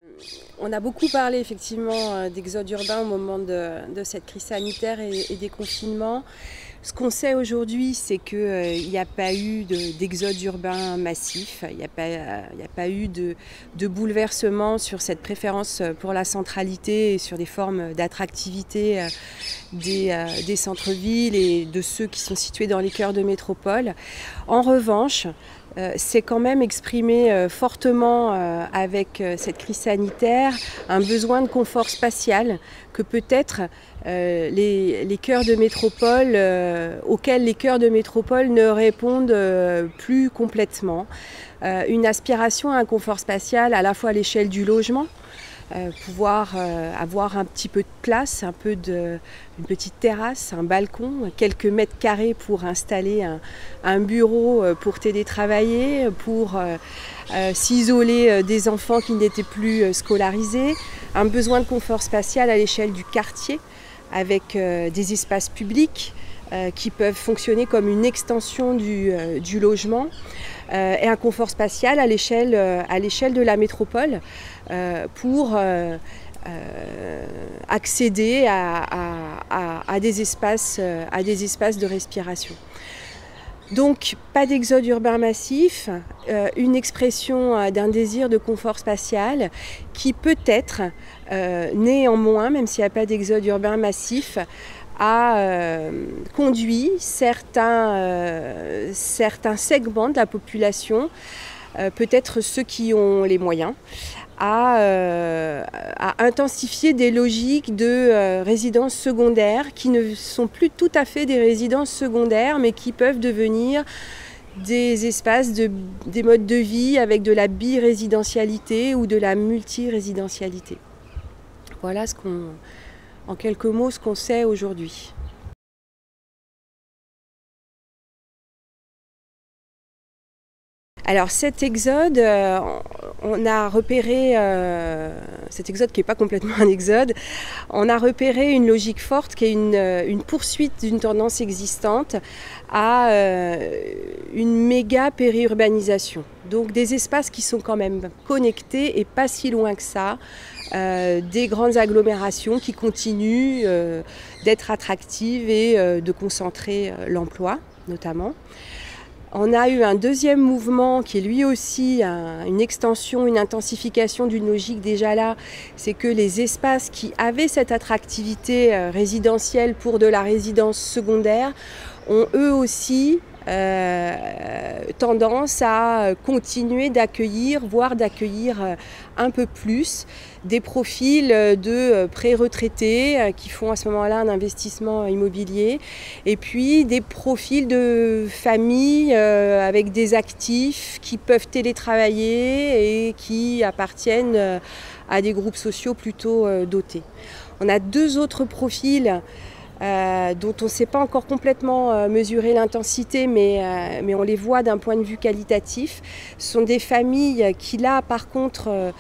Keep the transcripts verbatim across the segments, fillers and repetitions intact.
On a beaucoup parlé effectivement d'exode urbain au moment de, de cette crise sanitaire et, et des confinements. Ce qu'on sait aujourd'hui, c'est qu'il euh, n'y a pas eu d'exode urbain massif, il n'y a, euh, a pas eu de, de bouleversement sur cette préférence pour la centralité et sur des formes d'attractivité euh, des, euh, des centres-villes et de ceux qui sont situés dans les cœurs de métropole. En revanche, Euh, c'est quand même exprimé euh, fortement euh, avec euh, cette crise sanitaire un besoin de confort spatial que peut-être euh, les, les cœurs de métropole, euh, auxquels les cœurs de métropole ne répondent euh, plus complètement. Euh, une aspiration à un confort spatial à la fois à l'échelle du logement, Euh, pouvoir euh, avoir un petit peu de place, un peu de, une petite terrasse, un balcon, quelques mètres carrés pour installer un, un bureau pour télétravailler, pour euh, euh, s'isoler des enfants qui n'étaient plus scolarisés, un besoin de confort spatial à l'échelle du quartier avec euh, des espaces publics euh, qui peuvent fonctionner comme une extension du, euh, du logement. Euh, et un confort spatial à l'échelle euh, à l'échelle de la métropole euh, pour euh, euh, accéder à, à, à, des espaces, euh, à des espaces de respiration. Donc pas d'exode urbain massif, euh, une expression euh, d'un désir de confort spatial qui peut-être euh, néanmoins, même s'il n'y a pas d'exode urbain massif, a euh, conduit certains, euh, certains segments de la population, euh, peut-être ceux qui ont les moyens, à, euh, à intensifier des logiques de euh, résidences secondaires qui ne sont plus tout à fait des résidences secondaires, mais qui peuvent devenir des espaces, de, des modes de vie avec de la birésidentialité ou de la multirésidentialité. Voilà ce qu'on... En quelques mots, ce qu'on sait aujourd'hui. Alors cet exode, euh, on a repéré, euh, cet exode qui n'est pas complètement un exode, on a repéré une logique forte qui est une, une poursuite d'une tendance existante à euh, une méga périurbanisation. Donc des espaces qui sont quand même connectés et pas si loin que ça, euh, des grandes agglomérations qui continuent euh, d'être attractives et euh, de concentrer euh, l'emploi notamment. On a eu un deuxième mouvement qui est lui aussi un, une extension, une intensification d'une logique déjà là, c'est que les espaces qui avaient cette attractivité euh, résidentielle pour de la résidence secondaire ont eux aussi euh, tendance à continuer d'accueillir, voire d'accueillir un peu plus des profils de pré-retraités qui font à ce moment-là un investissement immobilier et puis des profils de familles avec des actifs qui peuvent télétravailler et qui appartiennent à des groupes sociaux plutôt dotés. On a deux autres profils Euh, dont on ne sait pas encore complètement euh, mesurer l'intensité, mais, euh, mais on les voit d'un point de vue qualitatif. Ce sont des familles qui, là, par contre, euh,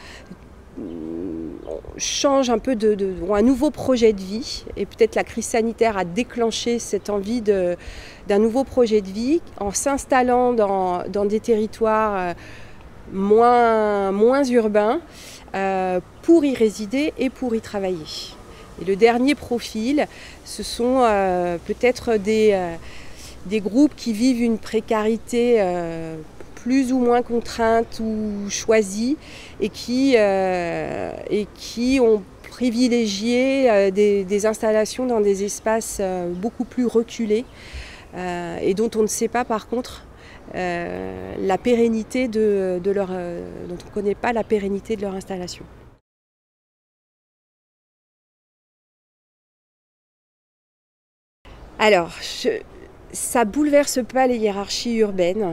changent un peu, de, de, ont un nouveau projet de vie. Et peut-être la crise sanitaire a déclenché cette envie de, d'un nouveau projet de vie en s'installant dans, dans des territoires euh, moins, moins urbains euh, pour y résider et pour y travailler. Et le dernier profil, ce sont euh, peut-être des, euh, des groupes qui vivent une précarité euh, plus ou moins contrainte ou choisie et qui, euh, et qui ont privilégié euh, des, des installations dans des espaces euh, beaucoup plus reculés euh, et dont on ne sait pas par contre euh, la pérennité de, de leur, euh, dont on ne connaît pas la pérennité de leur installation. Alors, je, ça ne bouleverse pas les hiérarchies urbaines.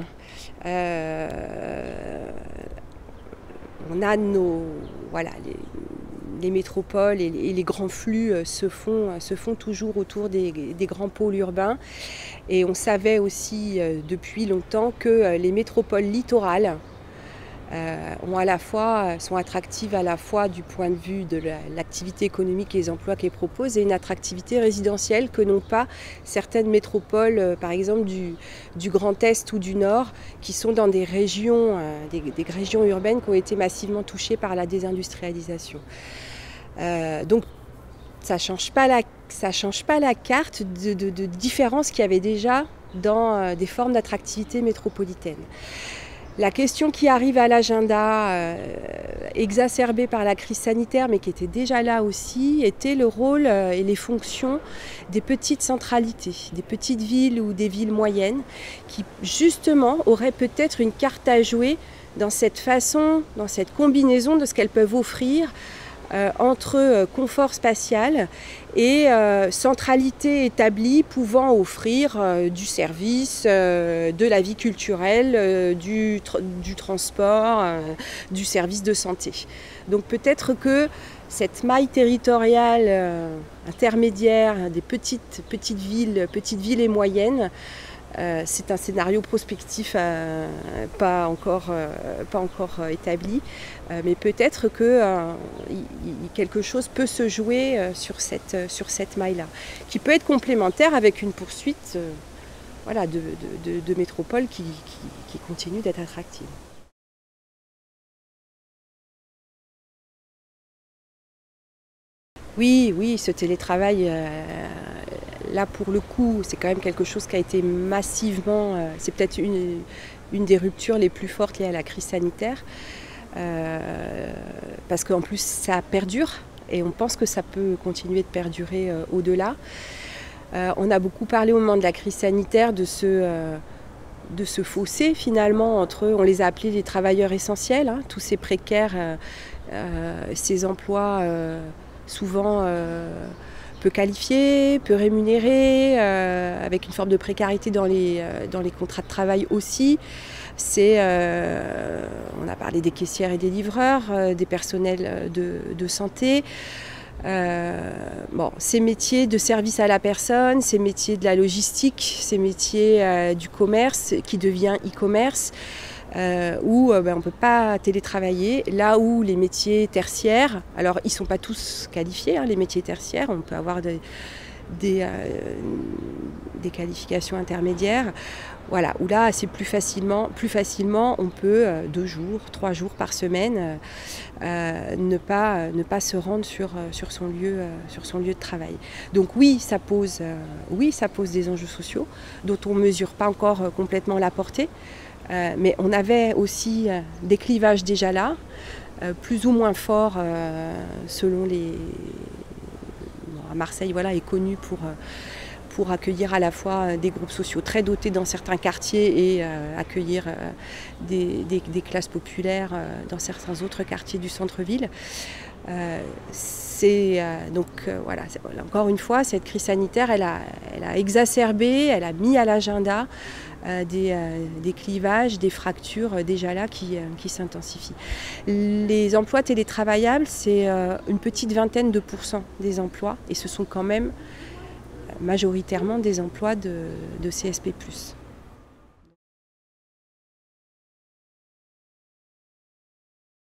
Euh, on a nos, voilà, les, les métropoles et les, et les grands flux se font, se font toujours autour des, des grands pôles urbains. Et on savait aussi euh, depuis longtemps que les métropoles littorales euh, ont à la fois, sont attractives à la fois du point de vue de l'activité économique et les emplois qu'elles proposent et une attractivité résidentielle que n'ont pas certaines métropoles, euh, par exemple du, du Grand Est ou du Nord, qui sont dans des régions, euh, des, des régions urbaines qui ont été massivement touchées par la désindustrialisation. Euh, donc ça ne change pas la, ça change pas la carte de, de, de différence qu'il y avait déjà dans euh, des formes d'attractivité métropolitaine. La question qui arrive à l'agenda, euh, exacerbée par la crise sanitaire, mais qui était déjà là aussi, était le rôle euh, et les fonctions des petites centralités, des petites villes ou des villes moyennes, qui justement auraient peut-être une carte à jouer dans cette façon, dans cette combinaison de ce qu'elles peuvent offrir Euh, entre euh, confort spatial et euh, centralité établie pouvant offrir euh, du service, euh, de la vie culturelle, euh, du, tr du transport, euh, du service de santé. Donc peut-être que cette maille territoriale euh, intermédiaire des petites, petites, villes, petites villes et moyennes, Euh, c'est un scénario prospectif euh, pas encore, euh, pas encore euh, établi, euh, mais peut-être que euh, y, y, quelque chose peut se jouer euh, sur cette, euh, sur cette maille-là, qui peut être complémentaire avec une poursuite euh, voilà, de, de, de, de métropoles qui, qui, qui continuent d'être attractives. Oui, oui, ce télétravail, euh, là pour le coup, c'est quand même quelque chose qui a été massivement, euh, c'est peut-être une, une des ruptures les plus fortes liées à la crise sanitaire, euh, parce qu'en plus ça perdure et on pense que ça peut continuer de perdurer euh, au-delà. Euh, on a beaucoup parlé au moment de la crise sanitaire de ce, euh, de ce fossé finalement entre, on les a appelés les travailleurs essentiels, hein, tous ces précaires, euh, euh, ces emplois euh, souvent euh, peu qualifiés, peu rémunérés, euh, avec une forme de précarité dans les, euh, dans les contrats de travail aussi. C'est, euh, on a parlé des caissières et des livreurs, euh, des personnels de, de santé. Euh, bon, ces métiers de service à la personne, ces métiers de la logistique, ces métiers euh, du commerce qui devient e-commerce, euh, où euh, ben, on ne peut pas télétravailler, là où les métiers tertiaires, alors ils ne sont pas tous qualifiés, hein, les métiers tertiaires, on peut avoir des, des, euh, des qualifications intermédiaires, voilà, où là c'est plus facilement, plus facilement on peut euh, deux jours, trois jours par semaine euh, ne, pas, ne pas se rendre sur, sur, son lieu, euh, sur son lieu de travail. Donc oui, ça pose, euh, oui, ça pose des enjeux sociaux dont on ne mesure pas encore euh, complètement la portée, euh, mais on avait aussi euh, des clivages déjà là, euh, plus ou moins forts euh, selon les... Bon, à Marseille, voilà, est connu pour... Euh, pour accueillir à la fois des groupes sociaux très dotés dans certains quartiers et euh, accueillir euh, des, des, des classes populaires euh, dans certains autres quartiers du centre-ville. Euh, c'est, euh, donc euh, voilà, encore une fois, cette crise sanitaire, elle a, elle a exacerbé, elle a mis à l'agenda euh, des, euh, des clivages, des fractures euh, déjà là qui, euh, qui s'intensifient. Les emplois télétravaillables, c'est euh, une petite vingtaine de pourcents des emplois et ce sont quand même majoritairement des emplois de, de C S P plus.